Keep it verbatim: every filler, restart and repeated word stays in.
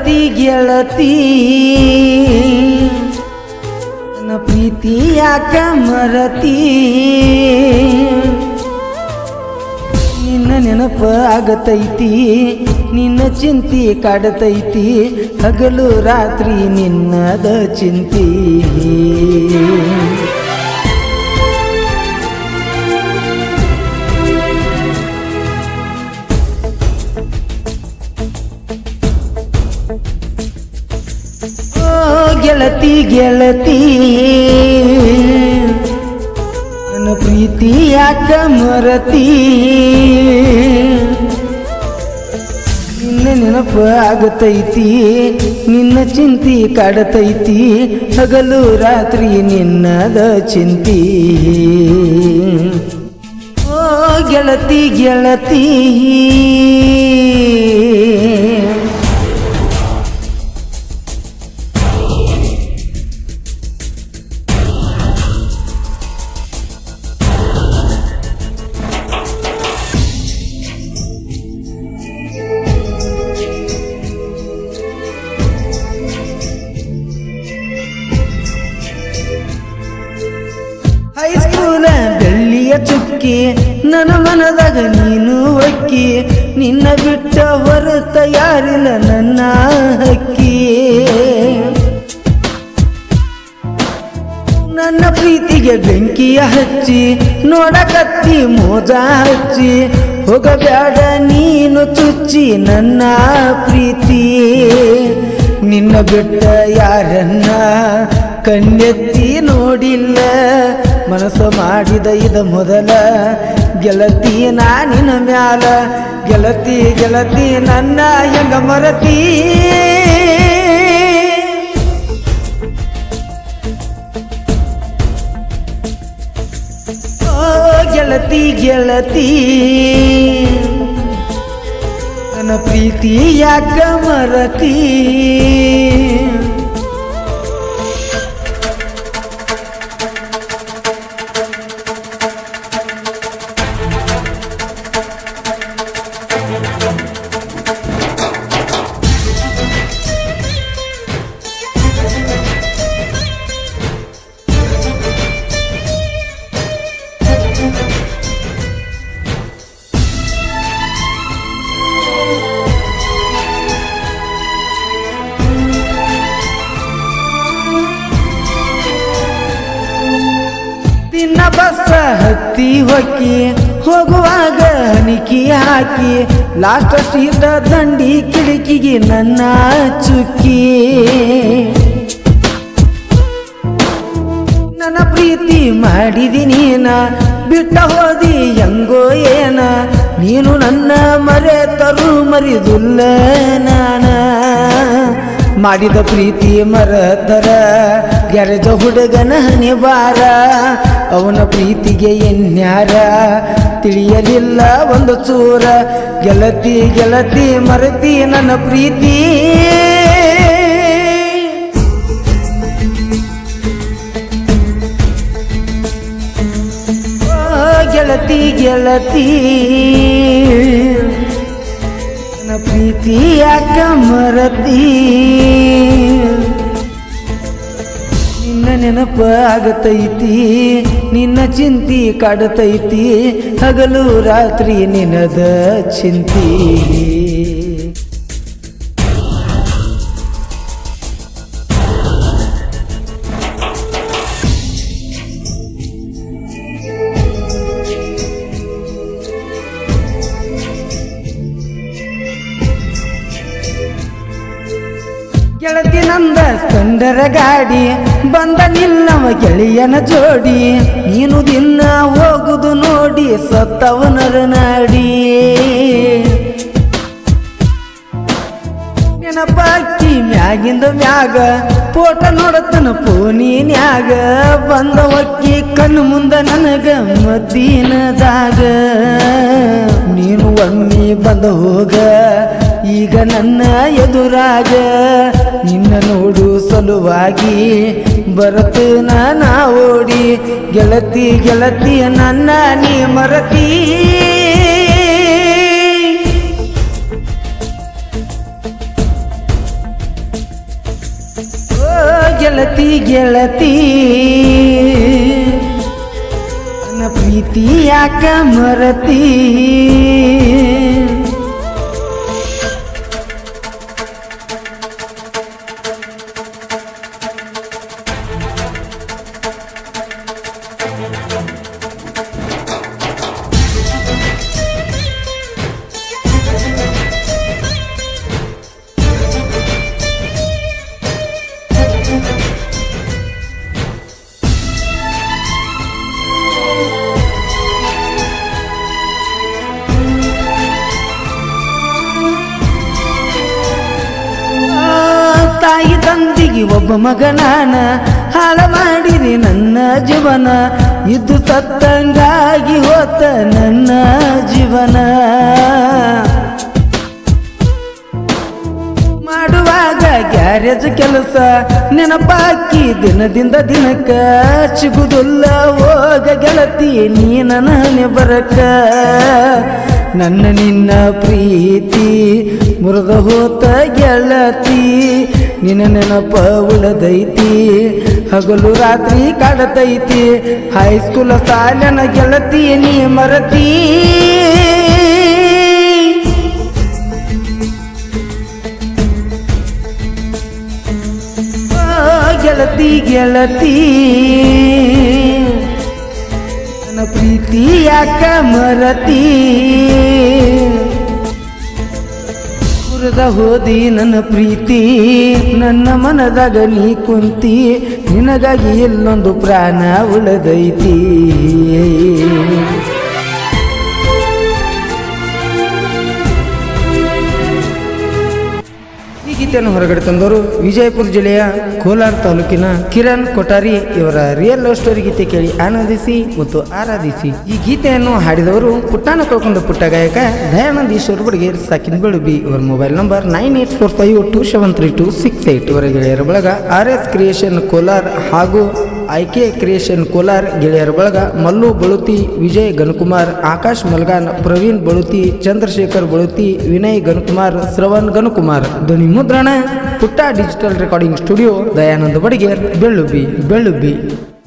ಗೆಳತಿ ಗೆಳತಿ ನನ್ನ ಪ್ರೀತಿ ಯಾಕ ಮರತಿ ನಿನ್ನ ನೆನಪ ಆಗತೈತಿ ನಿನ್ನ ಚಿಂತಿ ಕಾಡತೈತಿ ಹಗಲು ರಾತ್ರಿ ನಿನ್ನದ ಚಿಂತಿ ಗೆಳತಿ ಗೆಳತಿ ನನ್ನ ಪ್ರೀತಿ ಯಾಕ ಮರತಿ ನಿನ್ನ ನೆನಪ ಆಗತೈತಿ ನಿನ್ನ ಚಿಂತಿ ಕಾಡತೈತಿ ಹಗಲು ರಾತ್ರಿ ನಿನ್ನದ ಚಿಂತಿ ಓ ಗೆಳತಿ ಗೆಳತಿ ಹೈಸ್ಕೂಲ ಬೆಳ್ಳಿಯ ಚುಕ್ಕಿ ನನ್ನ ಮನದಾಗ ನೀನು ಅಕ್ಕಿ ನಿನ್ನ ಬಿಟ್ಟ ಹೊರತ ಯಾರಿಲ್ಲ ನನ್ನ ಹಕ್ಕಿ ನನ್ನ ಪ್ರೀತಿಗೆ ಬೆಂಕಿಯ ಹಚ್ಚಿ ನೋಡಕತ್ತಿ ಮೋಜ ಹಚ್ಚಿ ಹೋಗಬೇಡ ನೀನು ಚುಚ್ಚಿ ನನ್ನ ಪ್ರೀತಿ ನಿನ್ನ ಬಿಟ್ಟ ಯಾರನ್ನ ಕಣ್ಣೆತ್ತಿ ನೋಡಿಲ್ಲ ಮನಸ್ಸು ಮಾಡಿದ ಇದ ಮೊದಲ ಗೆಳತಿ ನಾನಿನ ಮ್ಯಾಲ ಗೆಳತಿ ಗೆಳತಿ ನನ್ನ ಹೆಂಗ ಮರತಿ ಓ ಗೆಳತಿ ಗೆಳತಿ ನನ್ನ ಪ್ರೀತಿ ಯಾಕ ಮರತಿ ನಿನ್ನ ಬಸ್ಸ ಹತ್ತಿ ಹೊಕ್ಕಿ ಹೋಗುವಾಗ ಹನಿಕಿ ಹಾಕಿ ಲಾಸ್ಟ್ ಸೀಟ ದಂಡಿ ಕಿಟಕಿಗೆ ನನ್ನ ಚುಕ್ಕಿ ನನ್ನ ಪ್ರೀತಿ ಮಾಡಿದಿ ನೀನ ಬಿಟ್ಟ ಹೋದಿ ಹೆಂಗೋ ಏನ ನೀನು ನನ್ನ ಮರೆತರು ಮರಿದುಲ್ಲ ನಾನ ಮಾಡಿದ ಪ್ರೀತಿ ಮರತರ ಗ್ಯಾರೇಜ ಹುಡುಗನ ಹನಿ ಬಾರ ಅವನ ಪ್ರೀತಿಗೆ ಎನ್ಯಾರ ತಿಳಿಯಲಿಲ್ಲ ಒಂದು ಚೂರ ಗೆಳತಿ ಗೆಳತಿ ಮರತಿ ನನ್ನ ಪ್ರೀತಿ ಗೆಳತಿ ಗೆಳತಿ ನನ್ನ ಪ್ರೀತಿ ಯಾಕ ಮರತಿ ನಿನ್ನ ನೆನಪ ಆಗತೈತಿ ನಿನ್ನ ಚಿಂತಿ ಕಾಡತೈತಿ ಹಗಲು ರಾತ್ರಿ ನಿನದ ಚಿಂತಿ ಗೆಳತಿ ನಂದ ಸ್ಪೆಂಡರ ಗಾಡಿ ಬಂದ ನಿಲ್ಲವ ಗೆಳೆಯನ ಜೋಡಿ ನೀನು ದಿನ ಹೋಗುದು ನೋಡಿ ಸತ್ತವನರ ನಾಡಿ ನೆನಪಾಕಿ ಮ್ಯಾಗಿಂದ ಮ್ಯಾಗ ಫೋಟೋ ನೋಡತನ ಫೋನಿನ್ಯಾಗ ಬಂದ ಒಕ್ಕಿ ಕಣ್ಣು ಮುಂದ ನನಗ ಮದ್ದಿನದಾಗ ನೀನು ಒಮ್ಮೆ ಬಂದ ಹೋಗ ಈಗ ನನ್ನ ಎದುರಾಗ ನಿನ್ನ ನೋಡು ಸಲುವಾಗಿ ಬರತು ನಾನ ಓಡಿ ಗೆಳತಿ ಗೆಳತಿ ನನ್ನ ನೀ ಮರತಿ ಗೆಳತಿ ಗೆಳತಿ ನನ್ನ ಪ್ರೀತಿ ಯಾಕ ಮರತಿ ತಾಯಿ ತಂದಿಗೆ ಒಬ್ಬ ಮಗನಾನ ಹಾಳ ಮಾಡಿರಿ ನನ್ನ ಜೀವನ ಇದ್ದು ಸತ್ತಂಗಾಗಿ ಹೋತ ನನ್ನ ಜೀವನ ಮಾಡುವಾಗ ಗ್ಯಾರೇಜ್ ಕೆಲಸ ನೆನಪಾಕಿ ದಿನದಿಂದ ದಿನಕ್ಕ ಸಿಗುದಿಲ್ಲ ಹೋಗ ಗೆಳತಿ ನೀ ನನ್ನ ಬರಕ ನನ್ನ ನಿನ್ನ ಪ್ರೀತಿ ಮುರಿದ ಹೋತ ಗೆಳತಿ ನಿನ್ನ ನೆನಪ ಉಳದೈತಿ ಹಗಲು ರಾತ್ರಿ ಕಾಡತೈತಿ ಹೈಸ್ಕೂಲ್ ಸಾಲನ ಗೆಳತಿ ನೀ ಮರತಿ ಗೆಳತಿ ಗೆಳತಿ ನನ್ನ ಪ್ರೀತಿ ಯಾಕ ಮರತಿ ಮುರಿದ ಹೋದಿ ನನ್ನ ಪ್ರೀತಿ ನನ್ನ ಮನದಾಗ ನೀ ಕುಂತಿ ನಿನಗಾಗಿ ಎಲ್ಲೊಂದು ಪ್ರಾಣ ಉಳದೈತಿ ಈ ಗೀತೆಯನ್ನು ಹೊರಗಡೆ ತಂದವರು ವಿಜಯಪುರ ಜಿಲ್ಲೆಯ ಕೋಲಾರ ತಾಲೂಕಿನ ಕಿರಣ್ ಕೊಠಾರಿ ಇವರ ರಿಯಲ್ ಲವ್ ಸ್ಟೋರಿ ಗೀತೆ ಕೇಳಿ ಆನಂದಿಸಿ ಮತ್ತು ಆರಾಧಿಸಿ. ಈ ಗೀತೆಯನ್ನು ಹಾಡಿದವರು ಪುಟ್ಟಾನ ಕಳ್ಕೊಂಡ ಪುಟ್ಟ ಗಾಯಕ ದಯಾನಂದ್ ಈಶ್ವರ್ ಬಡಗೇರ್ ಸಾಕಿನ ಬೆಳುಬಿ. ಇವರ mobile number nine eight four five two seven three two six eight. ಇವರ ಗೆಳೆಯರ ಬಳಗ ಆರ್ ಎಸ್ ಕ್ರಿಯೇಷನ್ ಕೋಲಾರ್ ಹಾಗೂ ಐಕೆ ಕ್ರಿಯೇಷನ್ ಕೋಲಾರ್. ಗೆಳೆಯರ ಬಳಗ ಮಲ್ಲು ಬಳುತಿ, ವಿಜಯ್ ಗಣಕುಮಾರ್, ಆಕಾಶ್ ಮಲ್ಗಾನ್, ಪ್ರವೀಣ್ ಬಳುತಿ, ಚಂದ್ರಶೇಖರ್ ಬಳುತಿ, ವಿನಯ್ ಗಣಕುಮಾರ್, ಶ್ರವಣ್ ಗಣಕುಮಾರ್. ಧ್ವನಿ ಮುದ್ರಣ ಪುಟ್ಟ digital recording studio, Dayananda Badager, Bellubbi Bellubbi.